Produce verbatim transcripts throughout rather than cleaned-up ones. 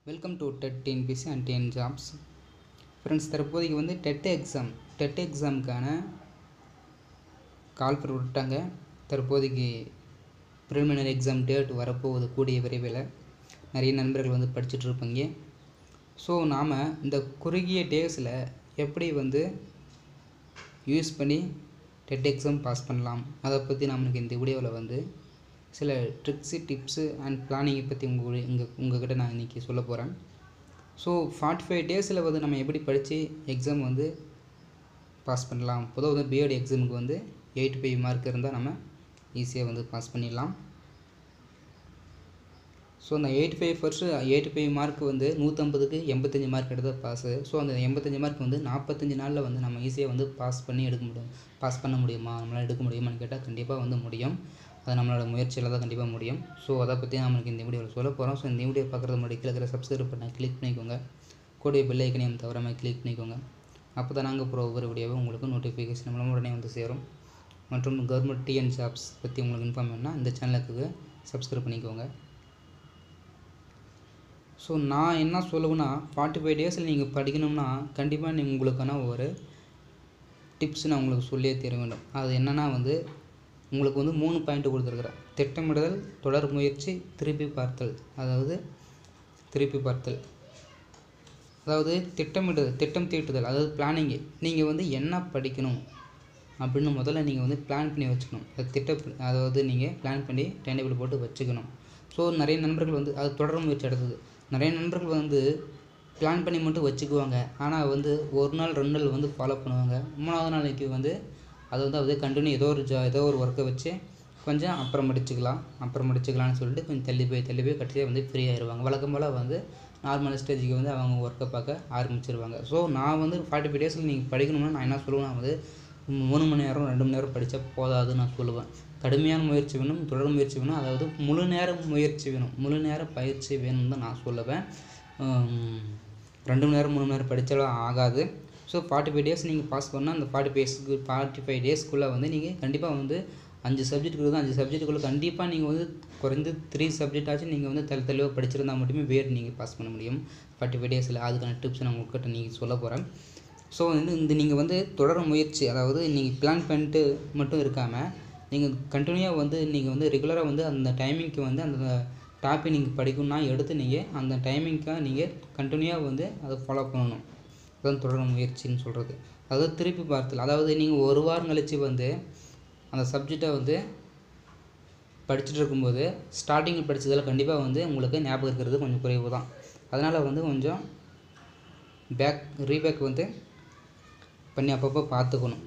Welcome to TET TNPSC and TN jobs. Friends, தற்போதைக்கு வந்து TET exam TET எக்ஸாமுக்கான call பண்ணி விட்டாங்க. தற்போதைக்கு ப்ரிலிமினரி எக்ஸாம் டேட் வரப்போகுது கூடிய விரைவில். நிறைய நண்பர்கள் வந்து படிச்சுட்டு இருப்பாங்க. ஸோ நாம் இந்த குறுகிய டேஸில் எப்படி வந்து யூஸ் பண்ணி டெட் எக்ஸாம் பாஸ் பண்ணலாம், அதை பற்றி நம்மளுக்கு இந்த வீடியோவில் வந்து சில ட்ரிக்ஸு டிப்ஸு அண்ட் பிளானிங்கை பற்றி உங்கள் இங்கே உங்கள்கிட்ட நான் இன்றைக்கி சொல்ல போகிறேன். ஸோ ஃபார்ட்டி ஃபைவ் டேஸில் வந்து நம்ம எப்படி படித்து எக்ஸாம் வந்து பாஸ் பண்ணலாம். பொதுவாக வந்து பிஎட் எக்ஸாமுக்கு வந்து எயிட்டி ஃபைவ் மார்க் இருந்தால் நம்ம ஈஸியாக வந்து பாஸ் பண்ணிடலாம். ஸோ அந்த eighty five first eighty five mark வந்து நூற்றம்பதுக்கு எண்பத்தஞ்சு மார்க் எடுத்தால் பாஸு. ஸோ அந்த எண்பத்தஞ்சு மார்க் வந்து நாற்பத்தஞ்சு நாளில் வந்து நம்ம ஈஸியாக வந்து பாஸ் பண்ணி எடுக்க முடியும். பாஸ் பண்ண முடியுமா, நம்மளால் எடுக்க முடியுமான்னு கேட்டால் கண்டிப்பாக வந்து முடியும். அது நம்மளோட முயற்சியில் தான் கண்டிப்பாக முடியும். ஸோ அதை பற்றி நம்மளுக்கு இந்த வீடியோவில் சொல்ல போகிறோம். ஸோ இந்த வீடியோ பார்க்குறது முன்னாடி கீழே இருக்கிற சப்ஸ்கிரைப் பண்ண கிளிக் பண்ணிக்கோங்க. கூடிய பெல் ஐக்கனையும் தவறாமல் கிளிக் பண்ணிக்கோங்க. அப்போ தான் நாங்கள் போகிற ஒவ்வொரு வீடியோவும் உங்களுக்கு நோட்டிஃபிகேஷன் மூலம் உடனே வந்து சேரும். மற்றும் கவர்மெண்ட் டிஎன் ஜாப்ஸ் பற்றி உங்களுக்கு இன்ஃபார்ம் பண்ணால் இந்த சேனலுக்கு சப்ஸ்கிரைப் பண்ணிக்கோங்க. ஸோ நான் என்ன சொல்லுவேன்னா, ஃபார்ட்டி ஃபைவ் டேஸில் நீங்கள் படிக்கணும்னா கண்டிப்பாக நீங்கள் உங்களுக்கான ஒரு டிப்ஸ் நான் உங்களுக்கு சொல்லியே தர வேண்டும். அது என்னென்னா வந்து உங்களுக்கு வந்து மூணு பாயிண்ட் கொடுத்துருக்குறேன். திட்டமிடுதல், தொடர் முயற்சி, திருப்பி பார்த்தல். அதாவது திருப்பி பார்த்தல் அதாவது திட்டமிடுதல், திட்டம் தீட்டுதல், அதாவது பிளானிங்கு. நீங்கள் வந்து என்ன படிக்கணும் அப்படின்னு முதல்ல நீங்கள் வந்து பிளான் பண்ணி வச்சுக்கணும். அது திட்ட அதாவது நீங்கள் பிளான் பண்ணி டைம் டேபிள் போட்டு வச்சுக்கணும். ஸோ நிறைய நண்பர்கள் வந்து அது தொடர் முயற்சி எடுத்தது. நிறைய நண்பர்கள் வந்து பிளான் பண்ணி மட்டும் வச்சுக்குவாங்க. ஆனால் வந்து ஒரு நாள் ரெண்டு நாள் வந்து ஃபாலோ பண்ணுவாங்க. மூணாவது நாளைக்கு வந்து அது வந்து அப்படியே கண்டினியூ ஏதோ ஒரு ஜா ஏதோ ஒரு ஒர்க்கை வச்சு கொஞ்சம் அப்புறம் படிச்சுக்கலாம் அப்புறம் படிச்சுக்கலாம்னு சொல்லிட்டு கொஞ்சம் தள்ளி போய் தள்ளி போய் கடைசியாக வந்து ஃப்ரீ ஆயிடுவாங்க. வழக்கம் போல் வந்து நார்மல் ஸ்டேஜுக்கு வந்து அவங்க ஒர்க்கை பார்க்க ஆரம்பிச்சிருவாங்க. ஸோ நான் வந்து ஃபார்ட்டி ஃபைவ் டேஸில் நீங்கள் படிக்கணும்னா நான் என்ன சொல்லுவேன்னா வந்து மூணு மணி நேரம் ரெண்டு மணி நேரம் படித்தா போதாதுன்னு நான் சொல்லுவேன். கடுமையான முயற்சி வேணும், தொடர் முயற்சி வேணும், அதாவது முழு நேரம் முயற்சி வேணும், முழு நேரம் பயிற்சி வேணும்னு தான் நான் சொல்லுவேன். ரெண்டு மணி நேரம் மூணு மணி நேரம் படித்தாலும் ஆகாது. ஸோ ஃபார்ட்டி ஃபைவ் டேஸ் நீங்கள் பாஸ் பண்ணால் அந்த ஃபார்ட்டி ஃபைவ்ஸ்க்கு ஃபார்ட்டி ஃபைவ் டேஸ்க்குள்ளே வந்து நீங்கள் கண்டிப்பாக வந்து அஞ்சு சப்ஜெக்ட் இருக்குது. அஞ்சு சப்ஜெக்ட்டுக்குள்ளே கண்டிப்பாக நீங்கள் வந்து குறைந்து த்ரீ சப்ஜெக்டாச்சும் நீங்கள் வந்து தெளி தெளிவாக படிச்சிருந்தால் மட்டுமே பிஎட் நீங்கள் பாஸ் பண்ண முடியும் ஃபார்ட்டி ஃபைவ் டேஸில். அதுக்கான டிப்ஸ் நான் உங்கள்கிட்ட நீங்கள் சொல்ல போகிறேன். ஸோ வந்து இந்த நீங்கள் வந்து தொடர் முயற்சி, அதாவது நீங்கள் பிளான் பண்ணிட்டு மட்டும் இருக்காமல் நீங்கள் கண்டினியூவாக வந்து நீங்கள் வந்து ரெகுலராக வந்து அந்த டைமிங்க்கு வந்து அந்த டாப்பிக் நீங்கள் படிக்கணும்னா எடுத்து நீங்கள் அந்த டைமிங்க்காக நீங்கள் கண்டினியூவாக வந்து அதை ஃபாலோ பண்ணணும். அதுதான் தொடர் முயற்சின்னு சொல்கிறது. அதாவது திருப்பி பார்த்தல், அதாவது நீங்கள் ஒரு வாரம் கழித்து வந்து அந்த சப்ஜெக்டை வந்து படிச்சுட்டு இருக்கும்போது ஸ்டார்டிங்கில் படித்ததில் கண்டிப்பாக வந்து உங்களுக்கு ஞாபகம் இருக்கிறது கொஞ்சம் குறைவு தான். அதனால் வந்து கொஞ்சம் பேக் ரீபேக் வந்து பண்ணி அப்பப்போ பார்த்துக்கணும்.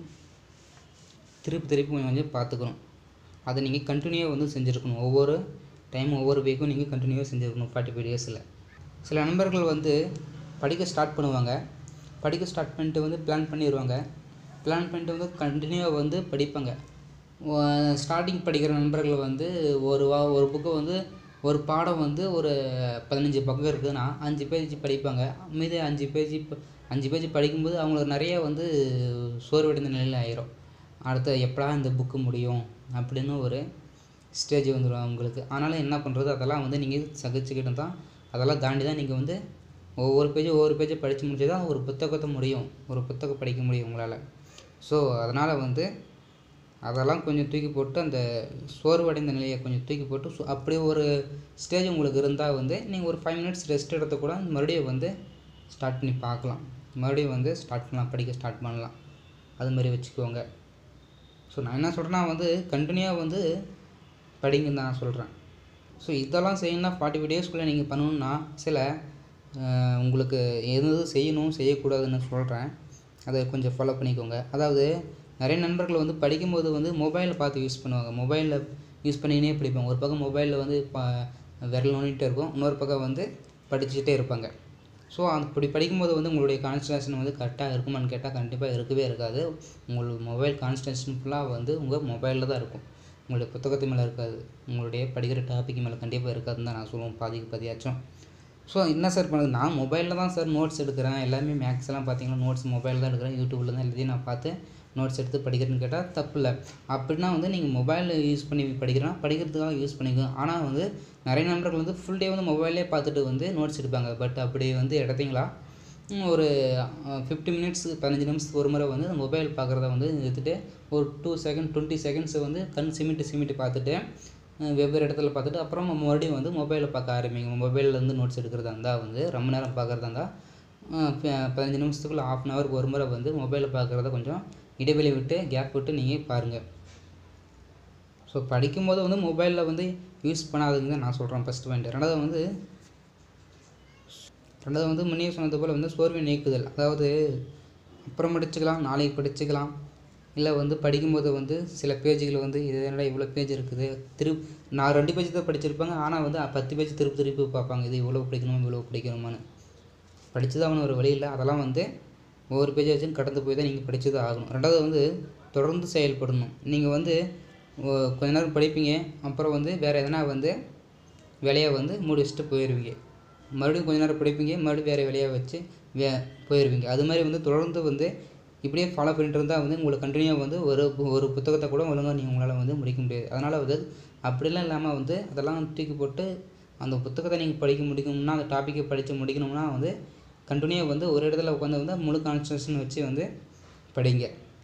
திருப்பி திருப்பி கொஞ்சம் கொஞ்சம் பார்த்துக்கணும். அதை நீங்கள் கண்டினியூவாக வந்து செஞ்சுருக்கணும். ஒவ்வொரு டைம் ஒவ்வொரு வீக்கும் நீங்கள் கண்டினியூவாக செஞ்சுருக்கணும் ஃபார்ட்டி ஃபைவ் டேஸில். சில நண்பர்கள் வந்து படிக்க ஸ்டார்ட் பண்ணுவாங்க. படிக்க ஸ்டார்ட் பண்ணிட்டு வந்து பிளான் பண்ணிடுவாங்க. பிளான் பண்ணிட்டு வந்து கண்டினியூவாக வந்து படிப்பாங்க. ஸ்டார்டிங் படிக்கிற நண்பர்கள் வந்து ஒரு வா ஒரு புக்கு வந்து ஒரு பாடம் வந்து ஒரு பதினஞ்சு பக்கம் இருக்குதுன்னா அஞ்சு பேஜ் படிப்பாங்க. மீதி அஞ்சு பேஜ் அஞ்சு பேஜ் படிக்கும்போது அவங்களுக்கு நிறைய வந்து சோர்வடைந்த நிலையில் ஆயிரும். அடுத்த எப்படா இந்த புக்கு முடியும் அப்படின்னு ஒரு ஸ்டேஜ் வந்துடும் அவங்களுக்கு. அதனால் என்ன பண்ணுறது, அதெல்லாம் வந்து நீங்கள் சகிச்சுக்கிட்டு தான் அதெல்லாம் தாண்டி தான் நீங்கள் வந்து ஒவ்வொரு பேஜும் ஒவ்வொரு பேஜை படித்து முடிச்சு தான் ஒரு புத்தகத்தை முடியும் ஒரு புத்தகம் படிக்க முடியும் உங்களால். ஸோ அதனால் வந்து அதெல்லாம் கொஞ்சம் தூக்கி போட்டு அந்த சோர்வடைந்த நிலையை கொஞ்சம் தூக்கி போட்டு ஸோ அப்படி ஒரு ஸ்டேஜ் உங்களுக்கு இருந்தால் வந்து நீங்கள் ஒரு ஃபைவ் மினிட்ஸ் ரெஸ்ட் எடுத்து கூட மறுபடியும் வந்து ஸ்டார்ட் பண்ணி பார்க்கலாம். மறுபடியும் வந்து ஸ்டார்ட் பண்ணலாம், படிக்க ஸ்டார்ட் பண்ணலாம். அது மாதிரி வச்சுக்கோங்க. ஸோ நான் என்ன சொல்கிறேன்னா வந்து கண்டினியூவாக வந்து படிங்கன்னு தான் நான் சொல்கிறேன். ஸோ இதெல்லாம் செய்யணும்னா ஃபார்ட்டி ஃபைவ் டேஸ்க்குள்ளே நீங்கள் பண்ணணுன்னா சில உங்களுக்கு எது செய்யணும் செய்யக்கூடாதுன்னு சொல்கிறேன். அதை கொஞ்சம் ஃபாலோ பண்ணிக்கோங்க. அதாவது நிறைய நண்பர்கள் வந்து படிக்கும்போது வந்து மொபைலில் பார்த்து யூஸ் பண்ணுவாங்க. மொபைலில் யூஸ் பண்ணினே படிப்பாங்க. ஒரு பக்கம் மொபைலில் வந்து ப விரல் நோண்டிகிட்டே இருக்கும், இன்னொரு பக்கம் வந்து படிச்சுக்கிட்டே இருப்பாங்க. ஸோ அப்படி படிக்கும்போது வந்து உங்களுடைய கான்சன்ட்ரேஷன் வந்து கரெக்டாக இருக்குமான்னு கேட்டால் கண்டிப்பாக இருக்கவே இருக்காது. உங்களுக்கு மொபைல் கான்சன்ட்ரேஷன் ஃபுல்லாக வந்து உங்கள் மொபைலில் தான் இருக்கும். உங்களுடைய புத்தகத்து மேலே இருக்காது, உங்களுடைய படிக்கிற டாபிக் மேலே கண்டிப்பாக இருக்காதுன்னு தான் நான் சொல்லுவேன் பாதிக்கு பாதியாச்சும். ஸோ என்ன சார் பண்ணுறது, நான் மொபைலில் தான் சார் நோட்ஸ் எடுக்கிறேன். எல்லாமே மேக்ஸ் எல்லாம் பார்த்தீங்கன்னா நோட்ஸ் மொபைலில் தான் எடுக்கிறேன். யூடியூப்பில் தான் எல்லாத்தையும் நான் பார்த்து நோட்ஸ் எடுத்து படிக்கிறேன்னு கேட்டால் தப்பு இல்லை. அப்படின்னா வந்து நீங்கள் மொபைல் யூஸ் பண்ணி படிக்கிறனா படிக்கிறதுக்காக யூஸ் பண்ணிக்கோங்க. ஆனால் வந்து நிறைய நண்பர்கள் வந்து ஃபுல் டே வந்து மொபைல்லே பார்த்துட்டு வந்து நோட்ஸ் எடுப்பாங்க. பட் அப்படி வந்து எடுத்தீங்களா ஒரு ஃபிஃப்டி மினிட்ஸ் பதினஞ்சு நிமிஷத்துக்கு ஒரு முறை வந்து மொபைல் பார்க்குறத வந்து நிறுத்திட்டு ஒரு டூ செகண்ட் டுவெண்ட்டி செகண்ட்ஸ் வந்து கண் சிமிட்டு சிமிட்டு பார்த்துட்டு வெவ்வேறு இடத்துல பார்த்துட்டு அப்புறம் மறுபடியும் வந்து மொபைலில் பார்க்க ஆரம்பிங்க. மொபைலில் வந்து நோட்ஸ் எடுக்கிறதா இருந்தால் வந்து ரொம்ப நேரம் பார்க்குறதா இருந்தால் பதினஞ்சு நிமிஷத்துக்குள்ள ஹாஃப் அன் ஹவருக்கு ஒரு முறை வந்து மொபைலில் பார்க்குறத கொஞ்சம் இடைவெளி விட்டு கேப் விட்டு நீங்கள் பாருங்கள். ஸோ படிக்கும்போது வந்து மொபைலில் வந்து யூஸ் பண்ணாதுங்க தான் நான் சொல்கிறேன் ஃபஸ்ட் பாயிண்ட். ரெண்டாவது வந்து ரெண்டாவது வந்து முன்னே சொன்னது போல் வந்து சோர்வை நீக்குதல். அதாவது அப்புறம் படிச்சுக்கலாம், நாளைக்கு படிச்சுக்கலாம், இல்லை வந்து படிக்கும்போது வந்து சில பேஜுகள் வந்து இது என்னடா இவ்வளோ பேஜ் இருக்குது, திரு நான் ரெண்டு பேஜ் தான் படிச்சிருப்பாங்க, ஆனால் வந்து பத்து பேஜ் திருப்பி திருப்பி பார்ப்பாங்க, இது இவ்வளோ படிக்கணுமா இவ்வளோ படிக்கணுமான்னு. படித்து தான் அவனு ஒரு வழி இல்லை. அதெல்லாம் வந்து ஒவ்வொரு பேஜ் வச்சும் கடந்து போய் தான் நீங்கள் படித்து தான் ஆகணும். ரெண்டாவது வந்து தொடர்ந்து செயல்படணும். நீங்கள் வந்து கொஞ்ச நேரம் படிப்பீங்க, அப்புறம் வந்து வேறு எதனா வந்து வேலையை வந்து மூடி வச்சுட்டு போயிடுவீங்க. மறுபடியும் கொஞ்ச நேரம் படிப்பீங்க, மறுபடியும் வேறு வேலையாக வச்சு வே போயிடுவீங்க. அது மாதிரி வந்து தொடர்ந்து வந்து இப்படியே ஃபாலோ பண்ணிட்டு இருந்தால் வந்து உங்களுக்கு கண்டினியூவாக வந்து ஒரு ஒரு புத்தகத்தை கூட ஒழுங்காக நீங்கள் உங்களால் வந்து முடிக்க முடியாது. அதனால் வந்து அப்படிலாம் இல்லாமல் வந்து அதெல்லாம் தூக்கி போட்டு அந்த புத்தகத்தை நீங்கள் படிக்க முடிக்கணும்னா, அந்த டாப்பிக்கை படித்து முடிக்கணும்னா வந்து கண்டினியூவாக வந்து ஒரு இடத்துல உட்காந்து வந்து முழு கான்சன்ட்ரேஷன் வச்சு வந்து படிங்க.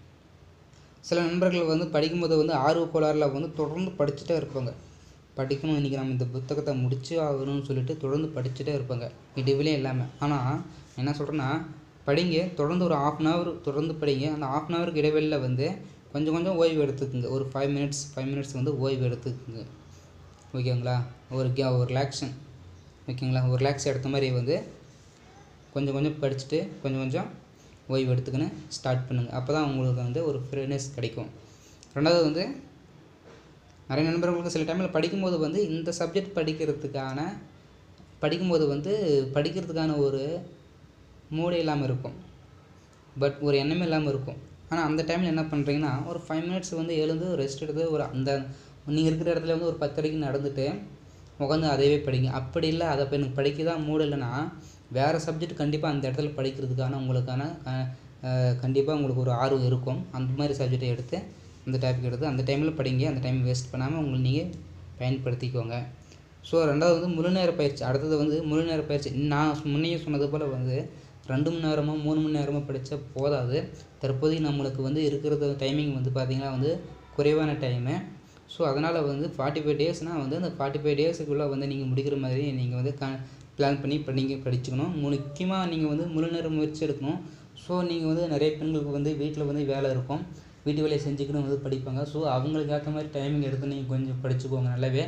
சில நண்பர்கள் வந்து படிக்கும்போது வந்து ஆர்வ கோளாறில் வந்து தொடர்ந்து படிச்சுட்டே இருப்பாங்க. படிக்கணும், இன்றைக்கி நம்ம இந்த புத்தகத்தை முடிச்சு ஆகணும்னு சொல்லிட்டு தொடர்ந்து படிச்சுட்டே இருப்பாங்க இடைவெளியே இல்லாமல். ஆனால் என்ன சொல்கிறேன்னா, படிங்க, தொடர்ந்து ஒரு ஆஃப் அன் ஹவர் தொடர்ந்து படிங்க. அந்த ஆஃப் அன் ஹவருக்கு இடைவெளியில் வந்து கொஞ்சம் கொஞ்சம் ஓய்வு எடுத்துக்குங்க. ஒரு ஃபைவ் மினிட்ஸ் ஃபைவ் மினிட்ஸ் வந்து ஓய்வு எடுத்துக்குங்க. ஓகேங்களா? ஒரு கே ஒரு ரிலாக்ஷன் ஓகேங்களா? ஒரு ரிலாக்ஸ் எடுத்த மாதிரி வந்து கொஞ்சம் கொஞ்சம் படிச்சுட்டு கொஞ்சம் கொஞ்சம் ஓய்வு எடுத்துக்கின்னு ஸ்டார்ட் பண்ணுங்கள். அப்போ தான் உங்களுக்கு வந்து ஒரு ஃப்ரீனஸ் கிடைக்கும். ரெண்டாவது வந்து நிறைய நண்பர்களுக்கு சில டைமில் படிக்கும்போது வந்து இந்த சப்ஜெக்ட் படிக்கிறதுக்கான படிக்கும்போது வந்து படிக்கிறதுக்கான ஒரு மூடே இல்லாமல் இருக்கும், பட் ஒரு எண்ணமே இல்லாமல் இருக்கும். ஆனால் அந்த டைமில் என்ன பண்ணுறீங்கன்னா, ஒரு ஃபைவ் மினிட்ஸ் வந்து எழுந்து ரெஸ்ட் எடுத்து ஒரு அந்த நீங்கள் இருக்கிற இடத்துல வந்து ஒரு பத்து அடிக்கு நடந்துட்டு உட்காந்து அதையவே படிங்க. அப்படி இல்லை, அதை இப்போ எனக்கு படிக்க தான் மூடு இல்லைன்னா வேறு சப்ஜெக்ட் கண்டிப்பாக அந்த இடத்துல படிக்கிறதுக்கான உங்களுக்கான கண்டிப்பாக உங்களுக்கு ஒரு ஆர்வம் இருக்கும். அந்த மாதிரி சப்ஜெக்டை எடுத்து அந்த டாபிக் எடுத்து அந்த டைமில் படிங்க. அந்த டைம் வேஸ்ட் பண்ணாமல் உங்களை நீங்கள் பயன்படுத்திக்கோங்க. ஸோ ரெண்டாவது வந்து முழு நேர பயிற்சி. அடுத்தது வந்து முழு நேர பயிற்சி. நான் முன்னையே சொன்னது போல் வந்து ரெண்டு மணி நேரமோ மூணு மணி நேரமோ படித்தா போதாது. தற்போதைக்கு நம்மளுக்கு வந்து இருக்கிறது டைமிங் வந்து பார்த்திங்கன்னா வந்து குறைவான டைமு. ஸோ அதனால் வந்து ஃபார்ட்டி ஃபைவ் டேஸ்னால் வந்து அந்த ஃபார்ட்டி ஃபைவ் டேஸுக்குள்ளே வந்து நீங்கள் முடிக்கிற மாதிரி நீங்கள் வந்து க பிளான் பண்ணி இப்போ நீங்கள் படிச்சுக்கணும். முக்கியமாக நீங்கள் வந்து முழு நேர முயற்சி எடுக்கணும். ஸோ நீங்கள் வந்து நிறைய பெண்களுக்கு வந்து வீட்டில் வந்து வேலை இருக்கும், வீட்டு வேலையை செஞ்சுக்கின்னு வந்து படிப்பாங்க. ஸோ அவங்களுக்கு ஏற்ற மாதிரி டைமிங் எடுத்து நீங்கள் கொஞ்சம் படிச்சுக்கோங்க நல்லாவே.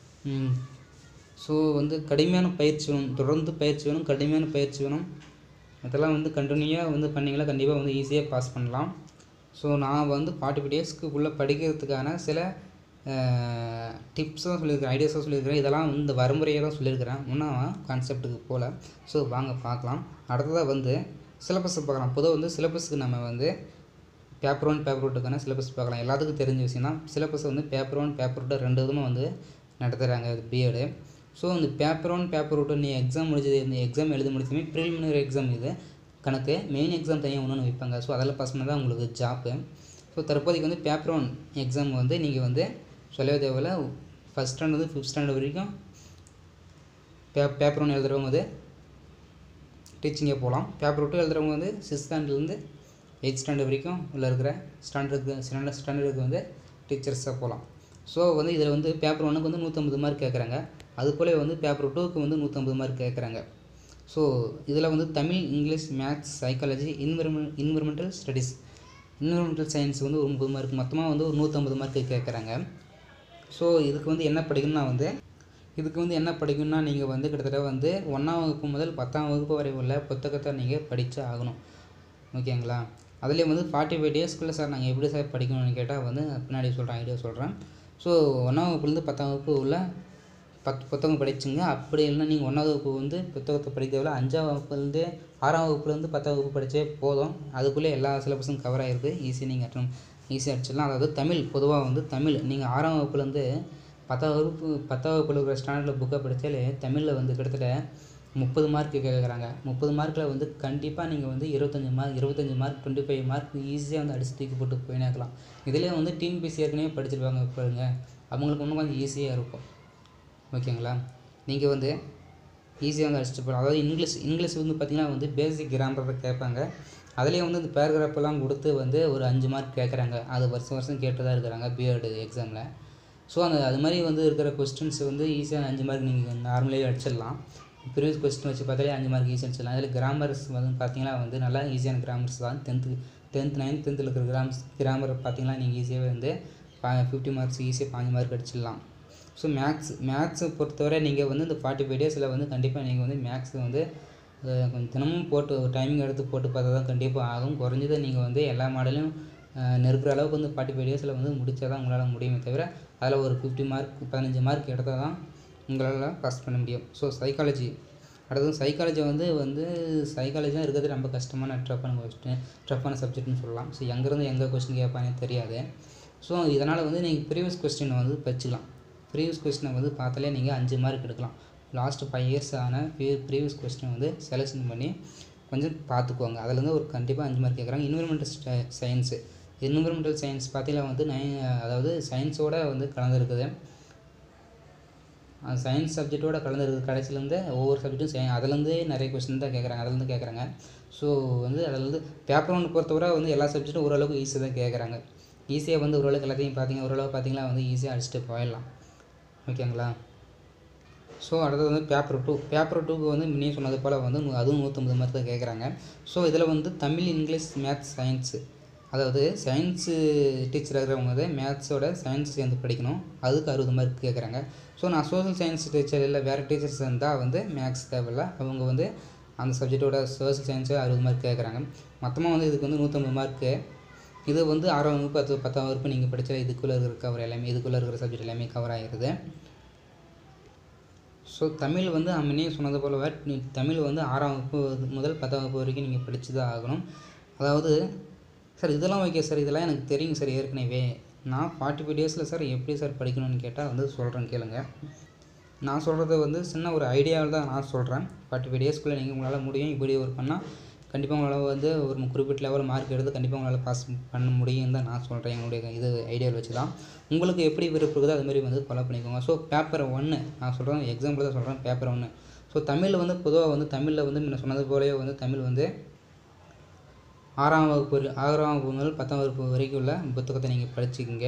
ஸோ வந்து கடுமையான பயிற்சி வேணும், தொடர்ந்து பயிற்சி வேணும், கடுமையான பயிற்சி வேணும். அதெல்லாம் வந்து கண்டினியூவாக வந்து பண்ணிங்கன்னா கண்டிப்பாக வந்து ஈஸியாக பாஸ் பண்ணலாம். ஸோ நான் வந்து ஃபார்ட்டி ஃபைவ் டேஸ்க்குள்ளே படிக்கிறதுக்கான சில டிப்ஸும் சொல்லியிருக்கிறேன், ஐடியாஸும் சொல்லியிருக்கிறேன். இதெல்லாம் வந்து இந்த வரைமுறையை தான் சொல்லியிருக்கிறேன், இன்னும் கான்செப்ட்டுக்கு போல். ஸோ வாங்க பார்க்கலாம். அடுத்ததாக வந்து சிலபஸை பார்க்கலாம். பொதுவாக வந்து சிலபஸுக்கு நம்ம வந்து பேப்பர் ஒன் பேப்பர் டூக்கான சிலபஸ் பார்க்கலாம். எல்லாத்துக்கும் தெரிஞ்ச விஷயம் தான். சிலபஸ் வந்து பேப்பர் ஒன் பேப்பர் டூ ரெண்டு விதமாக வந்து நடத்துகிறாங்க பிஎட். ஸோ இந்த பேப்பர் ஒன் பேப்பர் டூ நீ எக்ஸாம் முடிச்சது, இந்த எக்ஸாம் எழுத முடிச்சுமே ப்ரிலிமினரி எக்ஸாம் இது கணக்கு, மெயின் எக்ஸாம் தனியாக ஒன்று வைப்பாங்க. ஸோ அதில் பாஸ் பண்ணால் தான் உங்களுக்கு ஜாப்பு. ஸோ தற்போதைக்கு வந்து பேப்பர் ஒன் எக்ஸாம் வந்து நீங்கள் வந்து சொல்லவே தேவையில்ல, ஃபஸ்ட் ஸ்டாண்டர்ட் வந்து ஃபிஃப்த் ஸ்டாண்டர்ட் வரைக்கும் பே பேப்பர் ஒன் எழுதுகிறவங்க வந்து டீச்சிங்கே போகலாம். பேப்பர் டூ எழுதுகிறவங்க வந்து சிக்ஸ்த் ஸ்டாண்டர்ட்லேருந்து எயிட் ஸ்டாண்டர்ட் வரைக்கும் உள்ள இருக்கிற ஸ்டாண்டர்டுக்கு ஸ்டாண்டர்ட் ஸ்டாண்டர்டுக்கு வந்து டீச்சர்ஸாக போகலாம். ஸோ வந்து இதில் வந்து பேப்பர் ஒன்றுக்கு வந்து நூற்றம்பது மார்க் கேட்குறாங்க, அதுபோல் வந்து பேப்பர் டூக்கு வந்து நூற்றம்பது மார்க் கேட்குறாங்க. ஸோ இதில் வந்து Tamil, English, maths, psychology, environment environmental studies, environmental science வந்து ஒரு முப்பது மார்க், மொத்தமாக வந்து ஒரு நூற்றம்பது மார்க்கு கேட்குறாங்க. ஸோ இதுக்கு வந்து என்ன படிக்கணும்னா வந்து இதுக்கு வந்து என்ன படிக்கணும்னா நீங்கள் வந்து கிட்டத்தட்ட வந்து ஒன்றாம் வகுப்பு முதல் பத்தாம் வகுப்பு வரை உள்ள புத்தகத்தை நீங்கள் படித்து ஆகணும். ஓகேங்களா? அதுலேயே வந்து ஃபார்ட்டி ஃபைவ் டேஸ்க்குள்ளே சார் நாங்கள் எப்படி சார் படிக்கணும்னு கேட்டால் வந்து பின்னாடி சொல்கிறேன், ஐடியா சொல்கிறேன். ஸோ ஒன்றாம் வகுப்புலேருந்து பத்தாம் வகுப்பு உள்ள பத்து புத்தகம் படிச்சுங்க. அப்படி இல்லைன்னா நீங்கள் ஒன்றாவது வகுப்பு வந்து புத்தகத்தை படிக்கிறதில்ல, அஞ்சாம் வகுப்புலேருந்து ஆறாம் வகுப்புலேருந்து பத்தாம் வகுப்பு படித்தே போதும். அதுக்குள்ளே எல்லா சிலபஸும் கவர் ஆகிருக்கு, ஈஸியாக நீங்கள் அட்டன் ஈஸியாக அடிச்சிடலாம். அதாவது தமிழ், பொதுவாக வந்து தமிழ் நீங்கள் ஆறாம் வகுப்புலேருந்து பத்தாம் வகுப்பு பத்தாம் வகுப்பில் இருக்கிற ஸ்டாண்டர்டில் புக்கை படித்தாலே தமிழில் வந்து கிட்டத்தட்ட முப்பது மார்க்கு கேட்குறாங்க. முப்பது மார்க்கில் வந்து கண்டிப்பாக நீங்கள் வந்து இருபத்தஞ்சி மார்க் இருபத்தஞ்சி மார்க் டுவெண்ட்டி ஃபைவ் மார்க் ஈஸியாக வந்து அடிச்சு தூக்கி போட்டு போயினேக்கலாம். இதிலே வந்து டிஎன்பிஎஸ்சி ஏற்கனவே படிச்சிருப்பாங்க பாருங்க, அவங்களுக்கு இன்னும் கொஞ்சம் ஈஸியாக இருக்கும். ஓகேங்களா? நீங்கள் வந்து ஈஸியாக வந்து அடிச்சுட்டு போகலாம். அதாவது இங்கிலீஷ் இங்கிலீஷ் வந்து பார்த்திங்கன்னா வந்து பேசிக் கிராமரை கேட்பாங்க. அதுலேயே வந்து இந்த பேராகிராஃபெல்லாம் கொடுத்து வந்து ஒரு அஞ்சு மார்க் கேட்குறாங்க. அது வருஷம் வருஷம் கேட்டு தான் இருக்கிறாங்க பிஎட் எக்ஸாமில். ஸோ அந்த அது மாதிரி வந்து இருக்கிற கொஸ்டின்ஸ் வந்து ஈஸியாக அஞ்சு மார்க் நீங்கள் நார்மலே அடிச்சிடலாம். ப்ரீவியஸ் கொஸ்டின் வச்சு பார்த்தாலே அஞ்சு மார்க் ஈஸியாக அடிச்சிடலாம். அதில் கிராமர்ஸ் வந்து பார்த்திங்கன்னா வந்து நல்லா ஈஸியான கிராமர்ஸ் தான். டென்த்து டென்த் நைன்த் டென்த்தில் இருக்கிற கிராமர்ஸ் கிராமர் பார்த்திங்கன்னா நீங்கள் ஈஸியாகவே வந்து ஃபிஃப்டி மார்க்ஸ் ஈஸியாக பாஞ்சு மார்க் அடிச்சிடலாம். ஸோ மேக்ஸ் மேக்ஸை பொறுத்தவரை நீங்கள் வந்து இந்த ஃபார்ட்டி ஃபைவ் டேஸில் வந்து கண்டிப்பாக நீங்கள் வந்து மேக்ஸ் வந்து கொஞ்சம் தினமும் போட்டு டைமிங் எடுத்து போட்டு பார்த்தா தான் கண்டிப்பாக ஆகும். குறைஞ்சது நீங்கள் வந்து எல்லா மாடலையும் நெருக்கிற அளவுக்கு வந்து ஃபார்ட்டி ஃபைவ் டேஸில் வந்து முடித்தா தான் உங்களால் முடியுமே தவிர அதில் ஒரு ஃபிஃப்டி மார்க் பதினஞ்சு மார்க் எடுத்தால் தான் உங்களால் பாஸ் பண்ண முடியும். ஸோ சைக்காலஜி அடுத்தது சைக்காலஜி வந்து வந்து சைக்காலஜி தான் இருக்கிறது ரொம்ப கஷ்டமான டஃப்பான கொஸ்டின் டஃப்பான சப்ஜெக்ட்னு சொல்லலாம். ஸோ எங்கேருந்து எங்கே கொஸ்டின் கேட்பானே தெரியாது. ஸோ இதனால் வந்து நீங்கள் ப்ரீவியஸ் கொஸ்டினை வந்து வச்சுக்கலாம். ப்ரீவியஸ் கொஸ்டினை வந்து பார்த்தாலே நீங்கள் அஞ்சு மார்க் எடுக்கலாம். லாஸ்ட்டு ஃபைவ் இயர்ஸ் ஆன ப்ரீவியஸ் கொஸ்டினை வந்து செலெக்ஷன் பண்ணி கொஞ்சம் பார்த்துக்குவாங்க. அதுலேருந்து ஒரு கண்டிப்பாக அஞ்சு மார்க் கேட்குறாங்க. என்விரான்மெண்டல் சயின்ஸு என்விரான்மெண்டல் சயின்ஸ் பார்த்தீங்கன்னா வந்து நை அதாவது சயின்ஸோடு வந்து கலந்துருக்குது. சயின்ஸ் சப்ஜெக்டோட கலந்துருக்குது. கடைசியிலேருந்து ஒவ்வொரு சப்ஜெக்ட்டும் சை அதுலேருந்தே நிறைய கொஸ்டின் தான் கேட்குறாங்க. அதுலேருந்து கேட்குறாங்க. ஸோ வந்து அதில் பேப்பர் ஒன்று பொறுத்தவரை வந்து எல்லா சப்ஜெக்ட்டும் ஓரளவுக்கு ஈஸியாக தான் கேட்குறாங்க. ஈஸியாக வந்து ஓரளவுக்கு எல்லாத்தையும் பார்த்தீங்க ஓரளவு பார்த்தீங்கன்னா வந்து ஈஸியாக அடிச்சுட்டு போயிடலாம். ஓகேங்களா? ஸோ அடுத்தது வந்து பேப்பர் டூ பேப்பர் டூக்கு வந்து முன்னே சொன்னது போல் வந்து அதுவும் நூற்றம்பது மார்க் தான் கேட்குறாங்க. ஸோ இதில் வந்து தமிழ் இங்கிலீஷ் மேத்ஸ் சயின்ஸு அதாவது சயின்ஸு டீச்சராக இருக்கிறவங்க வந்து மேத்ஸோட சயின்ஸ் சேர்ந்து படிக்கணும். அதுக்கு அறுபது மார்க் கேட்குறாங்க. ஸோ நான் சோஷியல் சயின்ஸ் டீச்சர் இல்லை வேறு டீச்சர்ஸ் இருந்தால் வந்து மேத்ஸ் தேவையில்லை. அவங்க வந்து அந்த சப்ஜெக்டோட சோஷியல் சயின்ஸு அறுபது மார்க் கேட்குறாங்க. மொத்தமாக வந்து இதுக்கு வந்து நூற்றம்பது மார்க்கு. இது வந்து ஆறாம் வகுப்பு பத்து பத்தாம் வகுப்பு நீங்கள் படித்தா இதுக்குள்ளே இருக்கிற கவர் எல்லாமே இதுக்குள்ளே இருக்கிற சப்ஜெக்ட் எல்லாமே கவர் ஆகிடுது. ஸோ தமிழ் வந்து முன்னே சொன்னது போல் தமிழ் வந்து ஆறாம் வகுப்பு முதல் பத்தாம் வகுப்பு வரைக்கும் நீங்கள் படித்து தான் ஆகணும். அதாவது சார் இதெல்லாம் ஓகே சார், இதெல்லாம் எனக்கு தெரியுங்க சார் ஏற்கனவே. நான் ஃபார்ட்டி ஃபைவ் டேஸில் சார் எப்படி சார் படிக்கணும்னு கேட்டால் வந்து சொல்கிறேன் கேளுங்க. நான் சொல்கிறது வந்து சின்ன ஒரு ஐடியாவில் தான் நான் சொல்கிறேன். ஃபார்ட்டி ஃபைவ் டேஸ்க்குள்ளே நீங்கள் உங்களால் முடியும். இப்படி ஒரு பண்ணால் கண்டிப்பாக உங்களால் வந்து ஒரு குறிப்பிட்ட லெவல் மார்க் எடுத்து கண்டிப்பாக உங்களால் பாஸ் பண்ண முடியும் தான் நான் சொல்கிறேன். என்னுடைய இது ஐடியாவில் வச்சு தான் உங்களுக்கு எப்படி விருப்பம் இருக்குதோ அதுமாரி வந்து ஃபாலோ பண்ணிக்கோங்க. ஸோ பேப்பர் ஒன்று நான் சொல்கிறேன் எக்ஸாம்பிள் தான் சொல்கிறேன். பேப்பர் ஒன்று ஸோ தமிழில் வந்து பொதுவாக வந்து தமிழில் வந்து நான் சொன்னது போலவே வந்து தமிழ் வந்து ஆறாம் வகுப்பு ஆறாம் வகுப்பு முதல் பத்தாம் வகுப்பு வரைக்கும் உள்ள புத்தகத்தை நீங்கள் படிச்சுக்கிங்க.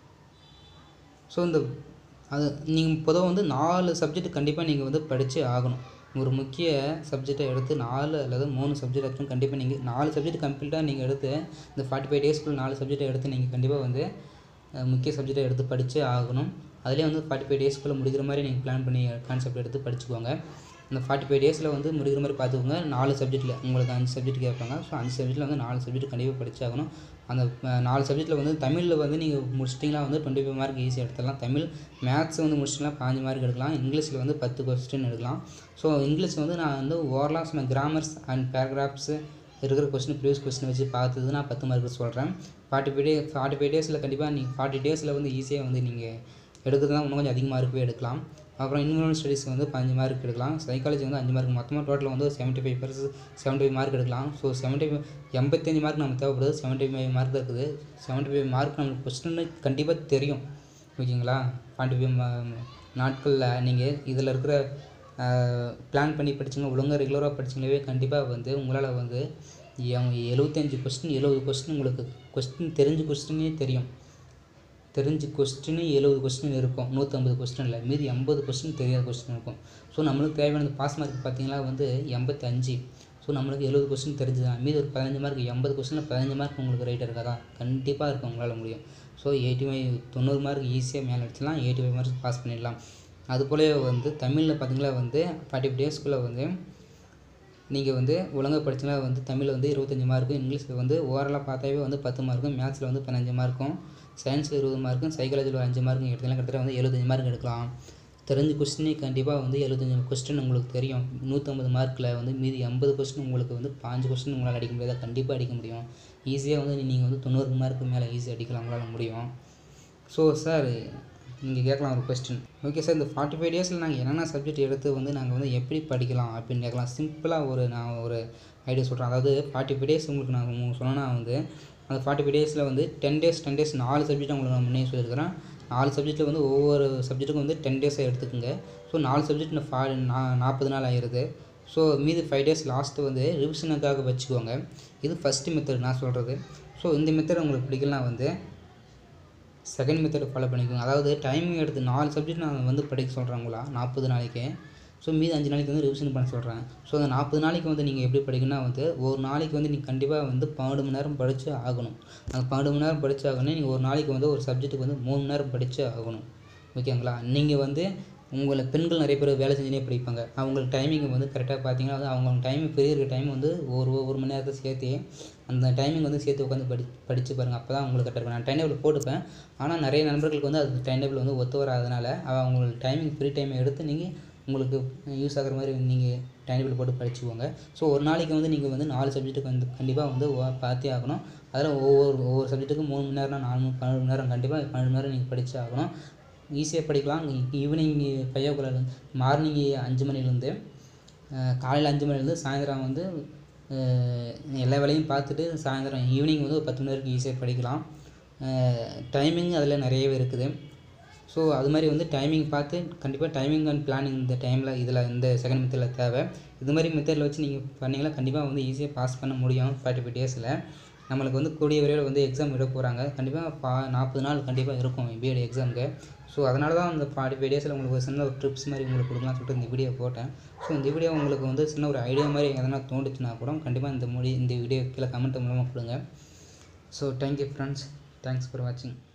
ஸோ இந்த அது நீங்கள் பொதுவாக வந்து நாலு சப்ஜெக்ட் கண்டிப்பாக நீங்கள் வந்து படித்து ஆகணும். ஒரு முக்கிய சப்ஜெக்டை எடுத்து நாலு அல்லது மூணு சப்ஜெக்ட் எடுத்து கண்டிப்பாக நீங்கள் நாலு சப்ஜெக்ட் கம்ப்ளீட்டாக நீங்கள் எடுத்து இந்த ஃபார்ட்டி ஃபைவ் டேஸ்க்குள்ள நாலு சப்ஜெக்டை எடுத்து நீங்கள் கண்டிப்பாக வந்து முக்கிய சப்ஜெக்டை எடுத்து படித்து ஆகணும். அதிலே வந்து ஃபார்ட்டி ஃபைவ் டேஸ்க்குள்ளே முடிக்கிற மாதிரி நீங்கள் பிளான் பண்ணி கான்செப்ட் எடுத்து படிச்சுக்கோங்க. இந்த ஃபார்ட்டி ஃபைவ் டேஸில் வந்து முடிக்கிற மாதிரி பார்த்துக்கோங்க. நாலு சப்ஜெக்ட்டில் உங்களுக்கு அஞ்சு சப்ஜெக்ட் கேட்பாங்க. ஸோ அஞ்சு சப்ஜெக்ட்டில் வந்து நாலு சப்ஜெக்ட் கண்டிப்பாக படிச்சாகணும். அந்த நாலு சப்ஜெக்ட்டில் வந்து தமிழில் வந்து நீங்கள் முடிச்சிட்டிங்கன்னா வந்து டுவெண்ட்டி ஃபைவ் மார்க் ஈஸியாக எடுத்துடலாம். தமிழ் மேத்ஸ் வந்து முடிச்சிட்டிங்கன்னா பாஞ்சு மார்க் எடுக்கலாம். இங்கிலீஷில் வந்து பத்து கொஸ்டின் எடுக்கலாம். ஸோ இங்கிலீஷ் வந்து நான் வந்து ஓவரலாக சொன்ன கிராமர்ஸ் அண்ட் பேராகிராஃப்ஸு இருக்கிற கொஸ்டின் ப்ரீவியஸ் கொஸ்டின் வச்சு பார்த்தது நான் பத்து மார்க் சொல்கிறேன். Forty five day forty five டேஸில் கண்டிப்பாக நீங்கள் ஃபார்ட்டி டேஸில் வந்து ஈஸியாக வந்து நீங்கள் எடுக்கிறது தான் இன்னும் கொஞ்சம் அதிக மார்க்கே எடுக்கலாம். அப்புறம் என்விரான்மெண்டல் ஸ்டடீஸ் வந்து அஞ்சு மார்க் எடுக்கலாம். சைக்காலஜி வந்து அஞ்சு மார்க் மொத்தமாக டோட்டல் வந்து செவன்ட்டி ஃபைவ் பர்ஸ் செவன்ட்டி ஃபைவ் மார்க் எடுக்கலாம். ஸோ செவன்ட்டி ஃபைவ் எண்பத்தஞ்சு மார்க் நமக்கு தேவைப்படுது. செவன்ட்டி ஃபைவ் மார்க் தான் இருக்குது. செவன்ட்டி ஃபைவ் மார்க் நம்மளுக்கு கொஸ்டின்னு கண்டிப்பாக தெரியும். ஓகேங்களா? ஃபார்ட்டி ஃபைவ் நாட்களில் நீங்கள் இதில் இருக்கிற பிளான் பண்ணி படிச்சிங்க ஒழுங்காக ரெகுலராக படிச்சிங்களாவே கண்டிப்பாக வந்து உங்களால் வந்து எழுபத்தஞ்சி கொஸ்டின் எழுபது கொஸ்டின் உங்களுக்கு கொஸ்டின் தெரிஞ்ச கொஸ்டினே தெரியும். தெரிஞ்சு கொஸ்டின் எழுபது கொஸ்டின் இருக்கும். நூற்றம்பது கொஸ்டின் இல்லை, மீதி எண்பது கொஸ்டின் தெரியாத கொஸ்டின் இருக்கும். ஸோ நம்மளுக்கு தேவையானது பாஸ் மார்க் பார்த்தீங்கன்னா வந்து எண்பத்தி அஞ்சு. ஸோ நம்மளுக்கு எழுபது கொஸ்டின் தெரிஞ்சுதான், மீதி ஒரு பதினஞ்சு மார்க் எண்பது கொஸ்டினில் பதினஞ்சு மார்க் உங்களுக்கு ரைட் இருக்காதா? கண்டிப்பாக இருக்கும், உங்களால் முடியும். ஸோ எயிட்டி ஃபைவ் தொண்ணூறு மார்க் ஈஸியாக மேலே அடிச்சிடலாம். எயிட்டி ஃபைவ் மார்க் பாஸ் பண்ணிடலாம். அதுபோல வந்து தமிழில் பார்த்தீங்கன்னா வந்து ஃபார்ட்டி ஃபைவ் டேஸ்க்குள்ளே வந்து நீங்கள் வந்து ஒழுங்காக படிச்சிங்கன்னா வந்து தமிழில் வந்து இருபத்தஞ்சி மார்க்கும், இங்கிலீஷில் வந்து ஓவராலாக பார்த்தாவே வந்து பத்து மார்க்கும், மேத்ஸில் வந்து பதினஞ்சு மார்க்கும், சயின்ஸில் இருபது மார்க்கும், சைக்காலஜியில் ஒரு அஞ்சு மார்க்கும் எடுத்தீங்கன்னா கிட்டத்தட்ட வந்து எழுபத்தஞ்சி மார்க் எடுக்கலாம். தெரிஞ்ச கொஸ்டினே கண்டிப்பாக வந்து எழுபத்தஞ்சி கொஸ்டின் உங்களுக்கு தெரியும். நூற்றம்பது மார்க்கில் வந்து மீதி ஐம்பது கொஸ்டின் உங்களுக்கு வந்து பாஞ்சு கொஸ்டின் உங்களால் அடிக்க முடியாதா? கண்டிப்பாக அடிக்க முடியும். ஈஸியாக வந்து நீங்கள் வந்து தொண்ணூறு மார்க்கு மேலே ஈஸியாக அடிக்கலாம், உங்களால் முடியும். ஸோ சார் நீங்கள் கேட்கலாம் ஒரு கொஸ்டின். ஓகே சார், இந்த ஃபார்ட்டி ஃபைவ் டேஸில் நாங்கள் என்னென்ன சப்ஜெக்ட் எடுத்து வந்து நாங்கள் வந்து எப்படி படிக்கலாம் அப்படின்னு கேட்கலாம். சிம்பிளாக ஒரு நான் ஒரு ஐடியா சொல்கிறேன். அதாவது ஃபார்ட்டி ஃபைவ் டேஸ் உங்களுக்கு நான் உங்களுக்கு சொன்னேன்னா வந்து அந்த ஃபார்ட்டி ஃபைவ் டேஸில் வந்து டென் டேஸ் டென் டேஸ் நாலு சப்ஜெக்ட் உங்களுக்கு நான் முன்னே சொல்லியிருக்கிறேன். நாலு சப்ஜெக்ட்டில் வந்து ஒவ்வொரு சப்ஜெக்ட்டுக்கும் வந்து டென் டேஸை எடுத்துக்கோங்க. ஸோ நாலு சப்ஜெக்ட் ஃபா நா நாற்பது நாள் ஆயிடுது. ஸோ மீதி ஃபைவ் டேஸ் லாஸ்ட்டு வந்து ரிவிஷனுக்காக வச்சுக்கோங்க. இது ஃபஸ்ட்டு மெத்தட் நான் சொல்கிறது. ஸோ இந்த மெத்தட் உங்களுக்கு பிடிக்கலாம் வந்து செகண்ட் மெத்தட் ஃபாலோ பண்ணிக்கோங்க. அதாவது டைமிங் எடுத்து நாலு சப்ஜெக்ட் நான் வந்து படிக்க சொல்கிறாங்களா நாற்பது நாளைக்கு. ஸோ மீதி அஞ்சு நாளைக்கு வந்து ரிவிஷன் பண்ண சொல்கிறேன். ஸோ அந்த நாற்பது நாளைக்கு வந்து நீங்கள் எப்படி படிக்கணும்னா வந்து ஒரு நாளைக்கு வந்து நீங்கள் கண்டிப்பாக வந்து பன்னெண்டு மணி நேரம் படித்து ஆகணும். அந்த பன்னெண்டு மணி நேரம் படித்து ஆகணும். நீங்கள் ஒரு நாளைக்கு வந்து ஒரு சப்ஜெக்ட்டுக்கு வந்து மூணு மணி நேரம் படித்து ஆகணும். ஓகேங்களா? நீங்கள் வந்து உங்களை பெண்கள் நிறைய பேர் வேலை செஞ்சுனே படிப்பாங்க. அவங்களுக்கு டைமிங் வந்து கரெக்டாக பார்த்தீங்கன்னா வந்து அவங்க டைமிங் ஃப்ரீ இருக்க டைம் வந்து ஒரு ஒரு மணி நேரத்தை சேர்த்து அந்த டைமிங் வந்து சேர்த்து உட்காந்து படி படித்து பாருங்கள். அப்போ தான் உங்களுக்கு கரெக்டாக இருக்கும். நான் டைம் டேபிள் போட்டுப்பேன். ஆனால் நிறைய நண்பர்களுக்கு வந்து அது டைம் டேபிள் வந்து ஒத்து வராதனால அவங்களுக்கு டைமிங் ஃப்ரீ டைமை எடுத்து நீங்கள் உங்களுக்கு யூஸ் ஆகிற மாதிரி நீங்கள் டைம் டேபிள் போட்டு படிச்சுக்கோங்க. ஸோ ஒரு நாளைக்கு வந்து நீங்கள் வந்து நாலு சப்ஜெக்ட்டுக்கு வந்து கண்டிப்பாக வந்து பார்த்தே ஆகணும். அதில் ஒவ்வொரு ஒவ்வொரு சப்ஜெக்ட்டுக்கு மூணு மணி நேரம்னா நாலு பன்னெண்டு மணி நேரம் கண்டிப்பாக பன்னெண்டு மணி நேரம் நீங்கள் படித்து ஆகணும். ஈஸியாக படிக்கலாம். Evening five o'clock morning அஞ்சு மணிலேருந்து காலையில் அஞ்சு மணிலேருந்து சாயந்தரம் வந்து எல்லா வேலையும் பார்த்துட்டு சாயந்தரம் ஈவினிங் வந்து ஒரு பத்து மணி நேரத்துக்கு ஈஸியாக படிக்கலாம். டைமிங் அதில் நிறையவே இருக்குது. ஸோ அது மாதிரி வந்து டைமிங் பார்த்து கண்டிப்பாக டைமிங் அண்ட் பிளானிங் இந்த டைமில் இதில் இந்த செகண்ட் மெத்தடில் தேவை. இது மாதிரி மெத்தடில் வச்சு நீங்கள் பண்ணிங்கன்னா கண்டிப்பாக வந்து ஈஸியாக பாஸ் பண்ண முடியும். ஃபார்ட்டி ஃபைவ் டேஸில் நம்மளுக்கு வந்து கூடிய விரைவில் வந்து எக்ஸாம் விட போகிறாங்க. கண்டிப்பாக பா நாற்பது நாள் கண்டிப்பாக இருக்கும் பிஎட் எக்ஸாமுக்கு. ஸோ அதனால தான் அந்த ஃபார்ட்டி ஃபைவ் டேஸில் உங்களுக்கு ஒரு சின்ன ஒரு ட்ரிப்ஸ் மாதிரி உங்களுக்கு கொடுக்கலாம்னு சொல்லிட்டு இந்த வீடியோ போட்டேன். ஸோ இந்த வீடியோ உங்களுக்கு வந்து சின்ன ஒரு ஐடியா மாதிரி எதனா தோண்டுச்சுன்னா கூட கண்டிப்பாக இந்த மொழி இந்த வீடியோ கீழே கமெண்ட் மூலமாக கொடுங்க. So thank you friends. Thanks for வாட்சிங்.